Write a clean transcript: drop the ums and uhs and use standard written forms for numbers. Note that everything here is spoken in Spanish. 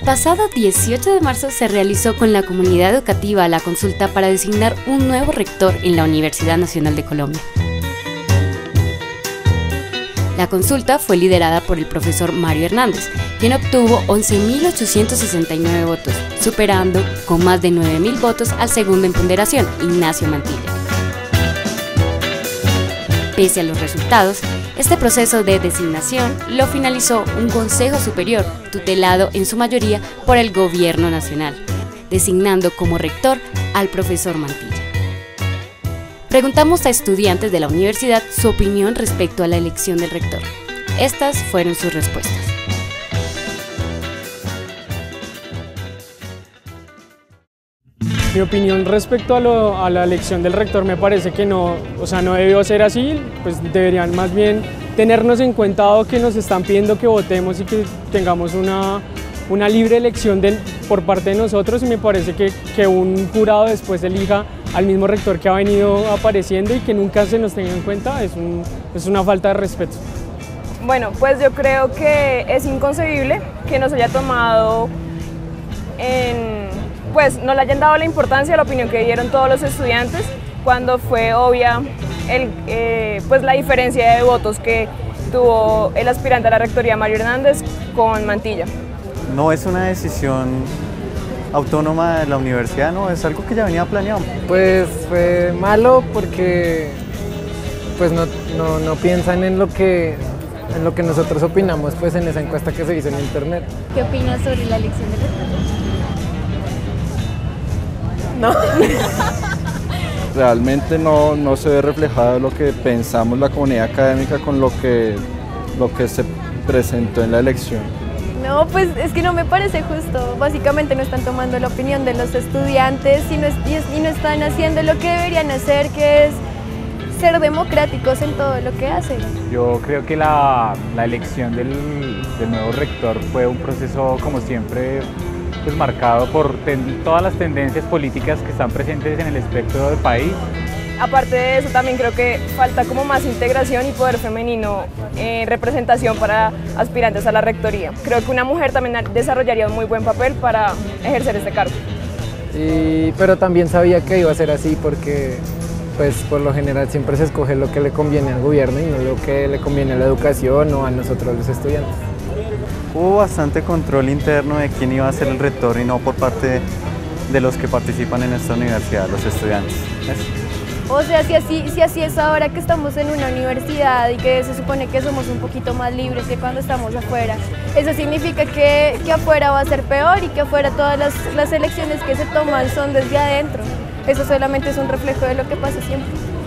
pasado 18 de marzo se realizó con la comunidad educativa la consulta para designar un nuevo rector en la Universidad Nacional de Colombia. La consulta fue liderada por el profesor Mario Hernández, quien obtuvo 11.869 votos, superando con más de 9.000 votos al segundo en ponderación, Ignacio Mantilla. Pese a los resultados, este proceso de designación lo finalizó un Consejo Superior, tutelado en su mayoría por el Gobierno Nacional, designando como rector al profesor Mantilla. Preguntamos a estudiantes de la universidad su opinión respecto a la elección del rector. Estas fueron sus respuestas. Mi opinión respecto a la elección del rector me parece que no debió ser así, pues deberían más bien tenernos en cuenta que nos están pidiendo que votemos y que tengamos una libre elección por parte de nosotros, y me parece que un jurado después elija al mismo rector que ha venido apareciendo y que nunca se nos tenga en cuenta es una falta de respeto. Bueno, pues yo creo que es inconcebible que nos haya tomado pues no le hayan dado la importancia a la opinión que dieron todos los estudiantes cuando fue obvia pues la diferencia de votos que tuvo el aspirante a la rectoría Mario Hernández con Mantilla. No es una decisión autónoma de la universidad, no, es algo que ya venía planeado. Pues fue malo porque pues no piensan en lo que nosotros opinamos pues en esa encuesta que se hizo en internet. ¿Qué opinas sobre la elección del rector? No. Realmente no se ve reflejado lo que pensamos la comunidad académica con lo que se presentó en la elección. No, pues es que no me parece justo. Básicamente no están tomando la opinión de los estudiantes y no están haciendo lo que deberían hacer, que es ser democráticos en todo lo que hacen. Yo creo que la elección del nuevo rector fue un proceso, como siempre, pues marcado por todas las tendencias políticas que están presentes en el espectro del país. Aparte de eso, también creo que falta como más integración y poder femenino, representación para aspirantes a la rectoría. Creo que una mujer también desarrollaría un muy buen papel para ejercer este cargo. Pero también sabía que iba a ser así porque pues por lo general siempre se escoge lo que le conviene al gobierno y no lo que le conviene a la educación o a nosotros los estudiantes. Hubo bastante control interno de quién iba a ser el rector y no por parte de los que participan en esta universidad, los estudiantes. O sea, si así es ahora que estamos en una universidad y que se supone que somos un poquito más libres que cuando estamos afuera, eso significa que afuera va a ser peor y que afuera todas las elecciones que se toman son desde adentro. Eso solamente es un reflejo de lo que pasa siempre.